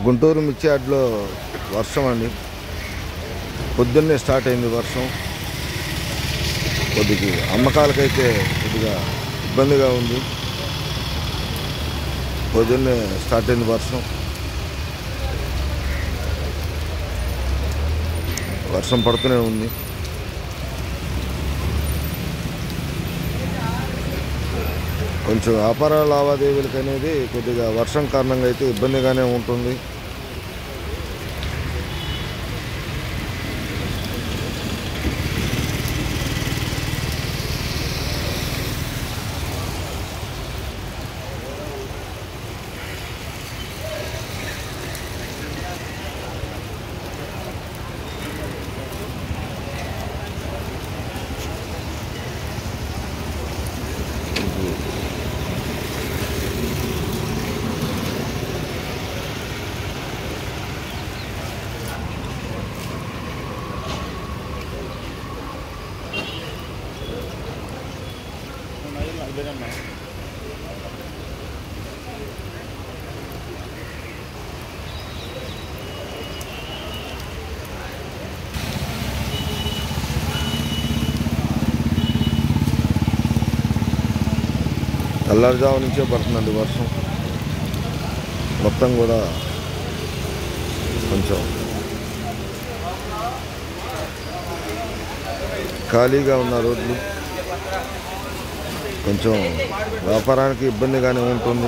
గుంటూరు మిర్చి యార్డ్లో వర్షం అండి. పొద్దున్నే స్టార్ట్ అయింది వర్షం. కొద్దిగా అమ్మకాలకైతే కొద్దిగా ఇబ్బందిగా ఉంది. పొద్దున్నే స్టార్ట్ అయింది వర్షం. వర్షం పడుతూనే ఉంది. కొంచెం వ్యాపార లావాదేవీలకు అనేది కొద్దిగా వర్షం కారణంగా అయితే ఇబ్బందిగానే ఉంటుంది. తెల్లారుజాము నుంచే పడుతుందండి వర్షం. మొత్తం కూడా కొంచెం ఖాళీగా ఉన్న రోడ్లు, కొంచెం వ్యాపారానికి ఇబ్బందిగానే ఉంటుంది.